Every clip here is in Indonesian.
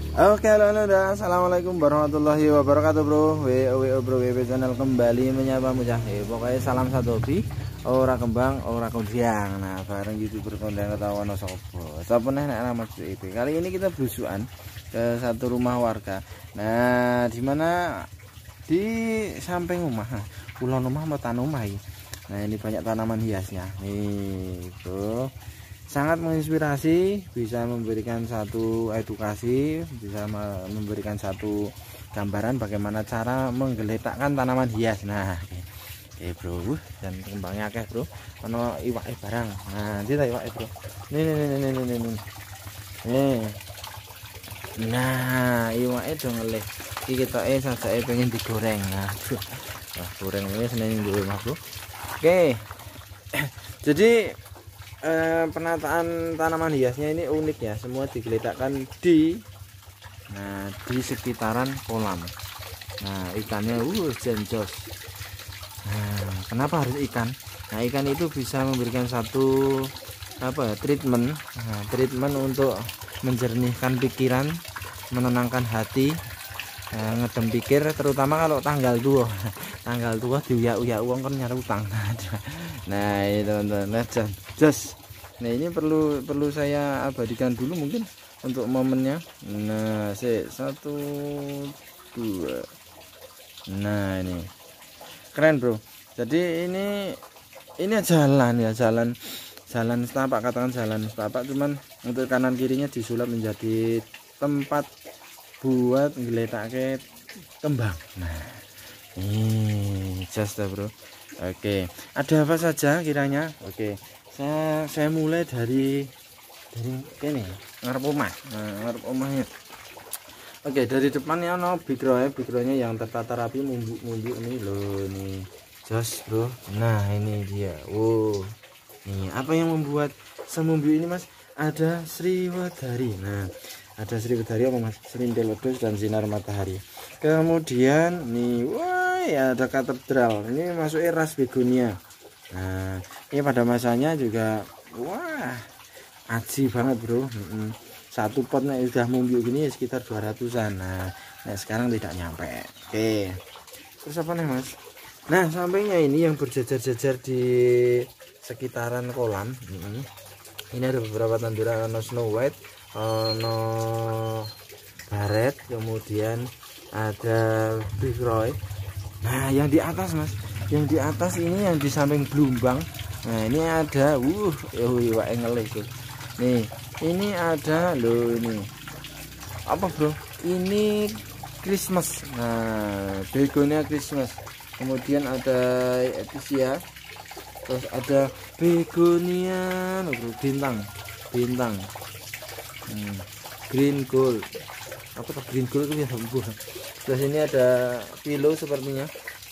Oke, halo dah. Assalamualaikum warahmatullahi wabarakatuh, bro. WO bro, WP channel kembali menyapa mujahid. Pokoknya salam satu hobi, ora kembang, ora kondang. Nah, bareng YouTuber kondang ketahuan sopo. Sopo nek nama WP. Kali ini kita belusukan ke satu rumah warga. Nah, di mana di samping rumah, pulau rumah mau tanam ini. Nah, ini banyak tanaman hiasnya. Nih, bro. Sangat menginspirasi, bisa memberikan satu edukasi, bisa memberikan satu gambaran bagaimana cara menggeletakkan tanaman hias. Nah, oke bro, dan kembangnya akeh bro, ono iwake barang. Nah, nanti tak iwake bro. Nih. Nah, iwake do ngelih. Iki ketoke sajake pengen digoreng. Nah, wah, goreng ini seneng dulu Mas bro. Oke. Jadi penataan tanaman hiasnya ini unik ya, semua digeletakkan di sekitaran kolam. Nah, ikannya jenjos. Nah, kenapa harus ikan? Nah, ikan itu bisa memberikan satu treatment, treatment untuk menjernihkan pikiran, menenangkan hati, ngedem pikir, terutama kalau tanggal 2 diuyak-uyak uang kan nyari utang. Nah, ini teman-teman, just. Nah, ini perlu saya abadikan dulu mungkin untuk momennya. Nah, 1 2. Nah, ini keren bro. Jadi ini jalan ya, jalan setapak, katakan jalan setapak, cuman untuk kanan kirinya disulap menjadi tempat buat ngeletakake kembang. Nah, ini just bro. Oke, ada apa saja kiranya? Oke, saya mulai dari ini ngarep omah. Nah, ngarep omahnya. Oke, dari depannya no backgroundnya yang tertata rapi, mumbu ini loh, nih just bro. Nah, ini dia. Wow, nih apa yang membuat semumbu ini mas? Ada Sriwedari. Nah, ada Sriwedari apa mas? Serindel wedhus dan sinar matahari. Kemudian nih, wah ya ada katedral. Ini masuknya ras begonia. Nah, ini pada masanya juga wah aji banget bro. Satu potnya udah mumbu gini sekitar 200-an. Nah, sekarang tidak nyampe. Oke, terus apa nih mas? Nah, sampingnya ini yang berjajar-jajar di sekitaran kolam. Ini ada beberapa tanduran, ono Snow White, ono Baret, kemudian ada Big Roy. Nah, yang di atas mas, yang di atas ini yang di samping Blumbang. Nah, ini ada iwak ngelih tuh. Nih, ini ada loh, ini apa bro? Ini Christmas. Nah, begonia Christmas. Kemudian ada episia. Terus ada begonia bro, bintang. Green gold. Apa tuh green gold itu ya? Terus ini ada kilo sepertinya.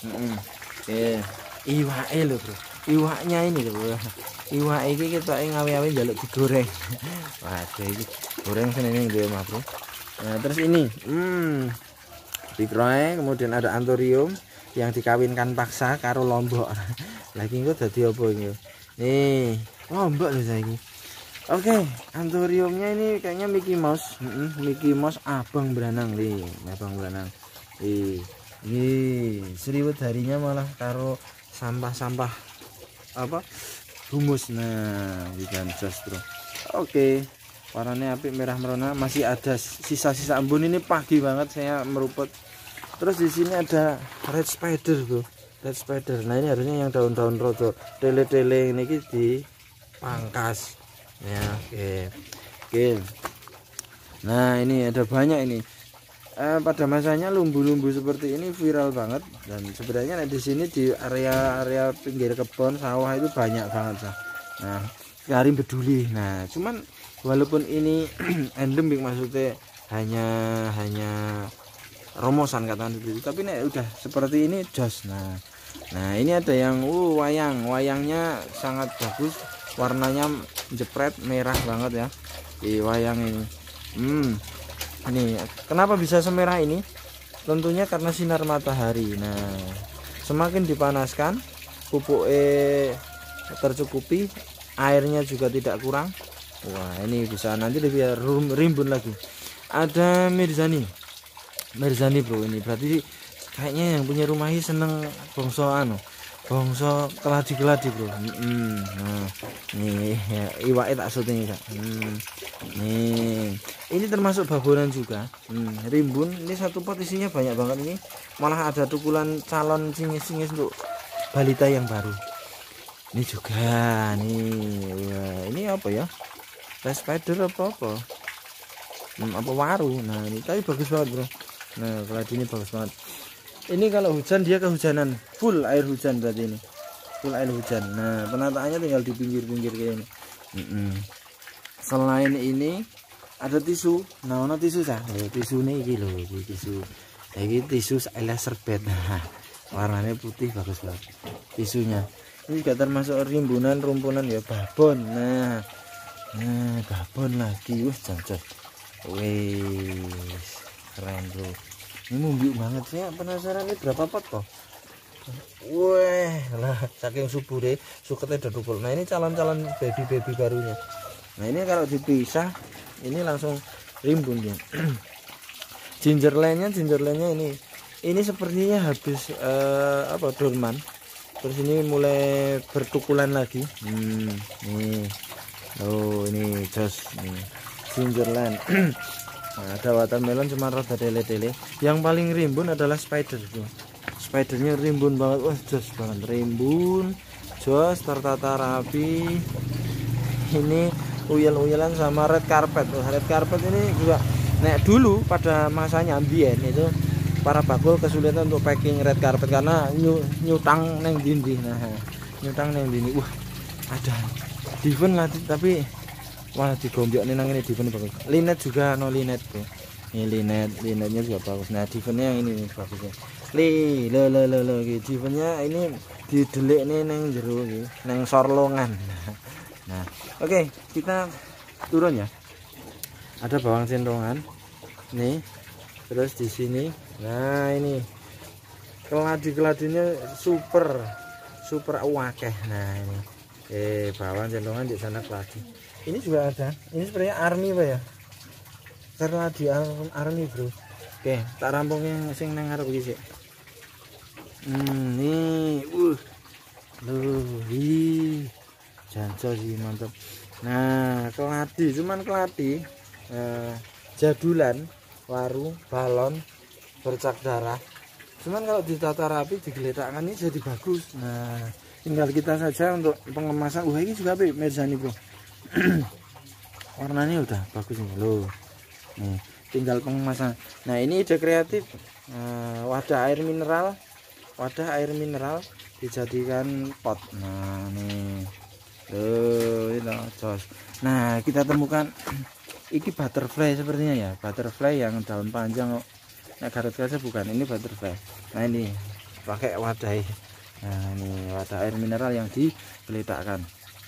Iwake lho bro, iwaknya ini lho bro. Iwak ini kita ngawi-ngawi jaluk digoreng. Waduh, ini goreng seneng lho mas bro. Nah, terus ini Big Roy, kemudian ada Anthurium yang dikawinkan paksa karo lombok. Lagi engko dadi apa iki? Nih, lombok lho saiki. Oke, Anthuriumnya ini kayaknya Mickey Mouse. Mickey Mouse abang beranang nih, abang beranang. Ini Sriwedarinya malah karo sampah-sampah humus. Nah, ikan jos bro. Oke, warnanya apik, merah merona. Masih ada sisa-sisa embun, ini pagi banget saya meruput. Terus di sini ada red spider bro, red spider. Nah, ini harusnya yang daun-daun rodo, tele-tele ini dipangkas ya. Oke. Nah, ini ada banyak ini. Pada masanya lumbu-lumbu seperti ini viral banget, dan sebenarnya di sini di area pinggir kebun sawah itu banyak banget. Nah, Karim peduli. Nah, cuman walaupun ini endemik, maksudnya hanya romosan katakan seperti itu, tapi nih udah seperti ini jos. Nah, ini ada yang wayangnya sangat bagus, warnanya jepret merah banget ya di wayang ini. Ini kenapa bisa semerah ini? Tentunya karena sinar matahari. Nah, semakin dipanaskan, pupuknya tercukupi, airnya juga tidak kurang. Wah, ini bisa nanti lebih rimbun lagi. ada Mirzani bro. Ini berarti kayaknya yang punya rumah ini seneng bongso keladi bro. Nah nih ya, iwake tak syuting Kak. Nih ini termasuk babonan juga. Rimbun ini satu pot isinya banyak banget ini, malah ada tukulan calon singis untuk balita yang baru. Ini juga nih. Wah, ini apa ya, Red Spider apa waru. Nah ini tapi bagus banget bro. Nah keladi ini bagus banget. Ini kalau hujan dia kehujanan, full air hujan berarti ini. Full air hujan. Nah, penataannya tinggal di pinggir-pinggir kayak ini. Selain ini ada tisu. Nah, ono tisu sah. Tisu nih iki lho, tisu. Iki tisu ala serbet. Nah, warnanya putih bagus banget. Tisunya. Ini juga termasuk rumpunan ya, babon. Nah, babon lagi. Wih, jancok. Wih, keren bro. Ini mumbiuk banget, saya penasaran ini berapa pot kok. Wah lah, saking subure suketnya udah dukul. Nah ini calon-calon baby barunya. Nah ini kalau dipisah ini langsung rimbun ya. Gingerlandnya ini sepertinya habis dorman. Terus ini mulai bertukulan lagi. Nih oh ini jos nih Gingerland. Nah, ada watermelon cuma rada tele-tele. Yang paling rimbun adalah spider tuh. Spidernya rimbun banget. Wah, jos banget. Rimbun, jos, tertata rapi. Ini uyel-uyelan sama red carpet. Red carpet ini juga dulu pada masanya ambien itu para bakul kesulitan untuk packing red carpet karena nyutang neng dinding. Nah, nyutang neng dinding. Wah, ada diven lah tapi wah digombyok nih nang ini diven bagus. Linet juga linet bro. Ini linetnya juga bagus. Nah divennya yang ini bagusnya. Lo divennya ini didelik nih neng jero neng sorlongan. Nah oke, kita turun ya. Ada bawang centongan nih, terus di sini. Nah ini keladinya super wakeh. Nah ini bawang centongan di sana keladi. Ini juga ada. Ini sebenarnya army Pak ya. Karena di army bro. Oke, tak rampung yang sing nang ngarep iki sik. Nih, jancok sih mantap. Nah, keladi cuman keladi jadulan, waru, balon, bercak darah. Cuman kalau ditata rapi, digeletakkan ini jadi bagus. Nah, tinggal kita saja untuk pengemasan. Wah, ini juga Mirzani bro. Warnanya udah bagus nih loh. Nih tinggal pengemasan. Nah ini ide kreatif. Wadah air mineral dijadikan pot. Nah nih loh itu jos. Nah kita temukan iki butterfly sepertinya ya, butterfly yang daun panjang. Nah Garut Kaca bukan, ini butterfly. Nah ini pakai wadah. Nah ini wadah air mineral yang digeletakkan.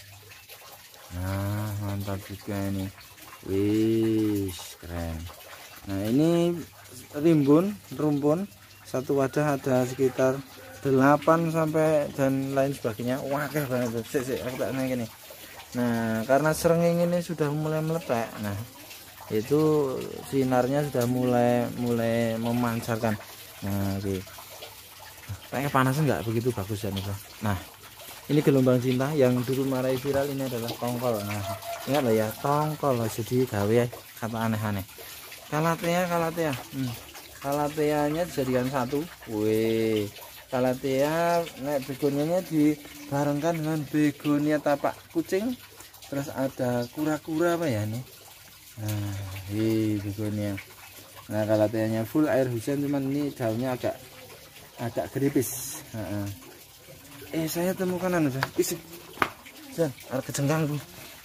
Nah mantap juga ini. Wih keren. Nah ini rumpun satu wadah ada sekitar 8 sampai dan lain sebagainya. Wah kayak banget. Aku tak naik ini. Nah karena serenging ini sudah mulai meletak. Nah itu sinarnya sudah mulai memancarkan. Nah oke. Kayaknya panasnya nggak begitu bagus ya nih. Nah ini gelombang cinta yang dulu marai viral ini adalah tongkol. Nah, ingat loh ya, tongkol jadi gawe kata aneh-aneh. Kalatea. Kalateanya dijadikan satu. Wih, kalatea begonianya dibarengkan dengan begonia tapak kucing. Terus ada kura-kura apa ya nih? Nah, begonia. Nah, kalateanya full air hujan, cuman ini daunnya agak geripis. Saya temukan isi ada kejengkang tuh.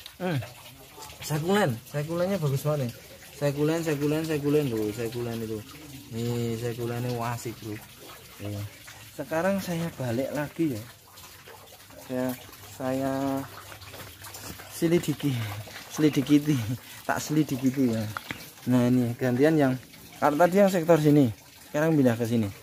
Sekulennya bagus banget nih. Sekulen tuh, sekulen itu. Nih, sekulennya wasik bro. Sekarang saya balik lagi ya. Saya selidiki tak selidiki ya. Nah ini gantian yang kalau tadi yang sektor sini, sekarang pindah ke sini.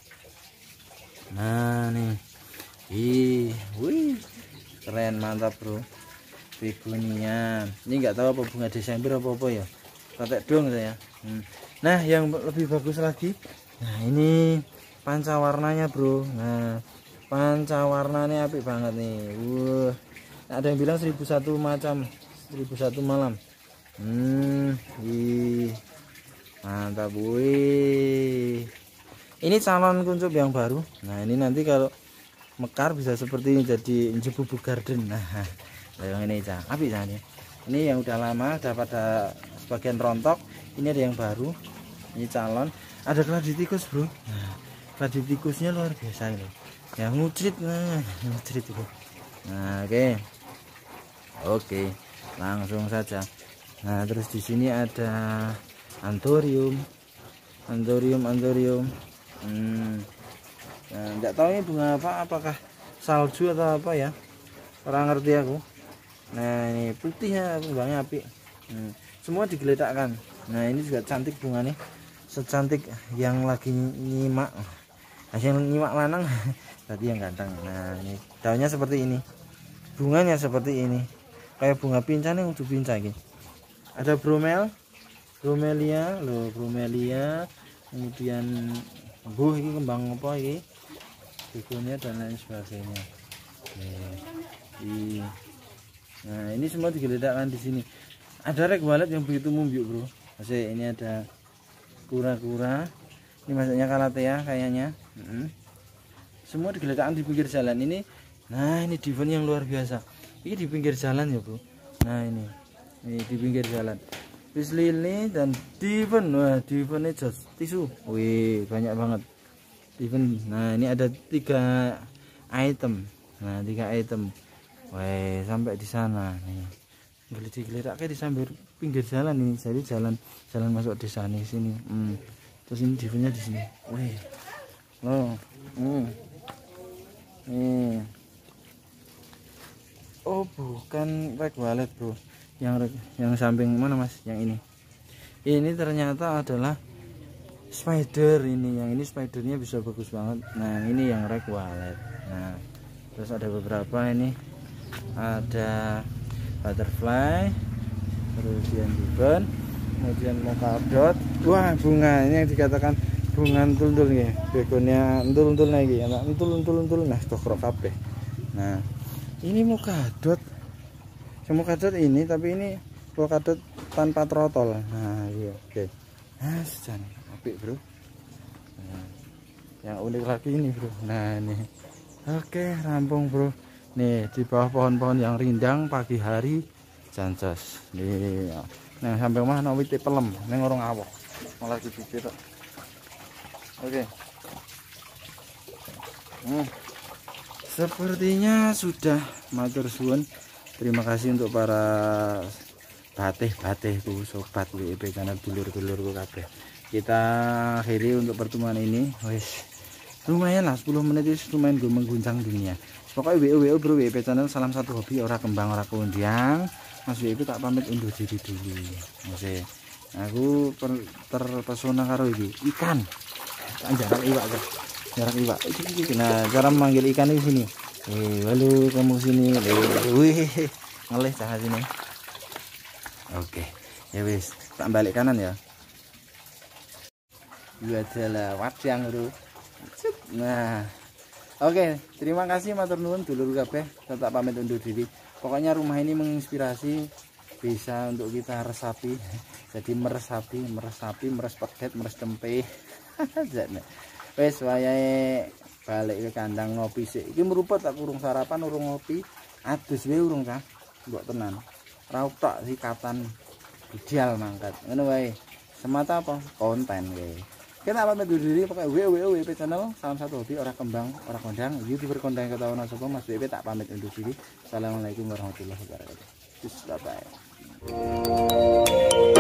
Nah nih. Wih, keren mantap bro. Begonia. Ini nggak tahu apa bunga Desember apa ya. Patek dong saya. Nah yang lebih bagus lagi, nah ini pancawarnanya bro. Nah pancawarnanya apik banget nih. Ada yang bilang 1001 macam, 1001 malam. Ih, mantap. Wih, ini calon kuncup yang baru. Nah ini nanti kalau mekar bisa seperti ini, jadi jebubu garden. Nah yang ini cah apik cah ini yang udah lama, udah pada sebagian rontok. Ini ada yang baru, ini calon. Ada keladi tikus bro. Nah keladi tikusnya luar biasa ini, yang ngucrit. Nah ngucrit itu. Nah oke, langsung saja. Nah terus di sini ada anthurium. Nah enggak tahu ini bunga apa, apakah salju atau apa ya, orang ngerti aku. Nah ini putihnya, kembangnya api. Semua digeletakkan. Nah ini juga cantik bunga nih, secantik yang lagi nyimak. Yang nyimak lanang tadi yang ganteng. Nah ini daunnya seperti ini, bunganya seperti ini, kayak bunga pinca nih, udah pinca ini. Ada bromelia loh, bromelia. Kemudian ini kembang apa ini, begonia dan lain sebagainya. Nah ini semua digeletakkan di sini. Ada rek walet yang begitu mumbiuk bro. Masih ini ada kura-kura. Ini masuknya kalatea kayaknya. Semua digeletakkan di pinggir jalan ini. Nah ini diven yang luar biasa. Ini di pinggir jalan ya bro. Nah ini di pinggir jalan. Peace lily dan diven. Wah divennya just tisu. Wih banyak banget diven. Nah ini ada 3 item. Nah 3 item. Wih sampai di sana nih. Geletak-geletak kayak di samping pinggir jalan ini. Jadi jalan masuk desa nih sini. Terus ini divennya di sini. Wih. Oh. Oh bukan red wallet bro, yang samping mana mas, yang ini ternyata adalah spider. Yang ini spidernya bisa bagus banget. Nah ini yang red wallet. Nah terus ada beberapa ini, ada butterfly, kemudian ribbon, kemudian mokadot. Wah bunga ini yang dikatakan bunga entul-entul ya, begonia entul-entul lagi, anak entul-entul. Nah tokrok kabeh. Nah ini mokadot, mokadot ini, tapi ini mokadot tanpa trotol. Nah iya oke. Nah sejan apik bro. Nah, yang unik lagi ini bro. Nah ini oke rampung bro. Nih di bawah pohon-pohon yang rindang pagi hari jancos nih. Nah sampai mana wite pelem neng orang awok malah dipikir. Oke. Sepertinya sudah, matur suwun. Terima kasih untuk para batih-batihku, sobat WIP channel, dulur-dulurku kabeh. Kita akhiri untuk pertemuan ini. Wis lumayan lah, 10 menit itu lumayan gue mengguncang dunia. Pokoknya WIP bro, WIP channel salam satu hobi, ora kembang ora kondang. Mas WIP tak pamit undur diri dulu. Masih aku terpesona karo iki ikan. Jarang iwak kan, jarang iwak. Nah cara memanggil ikan di sini. Halo kamu sini. Wih ngelih cah sini. Oke ya wis, tak balik kanan ya. Itu adalah wadang bro. Nah oke, terima kasih matur nuwun dulur kabeh, tetap pamit undur diri. Pokoknya rumah ini menginspirasi, bisa untuk kita resapi. Jadi meres pedet, meres tempe. Wes wayahe balik ke kandang ngopi sik. Iki meruput tak urung sarapan, urung ngopi. Adus wae urung kah? Mbok tenan. Raup tok sikatan ideal mangkat. Ngono wae. Semata apa? Konten wae. Kita pamit undur diri, pakai WIP channel salam satu hobi, ora kembang, ora kondang. YouTuber kondang ketahuan sapa Mas WIP tak pamit undur diri. Assalamualaikum warahmatullahi wabarakatuh. Bye bye.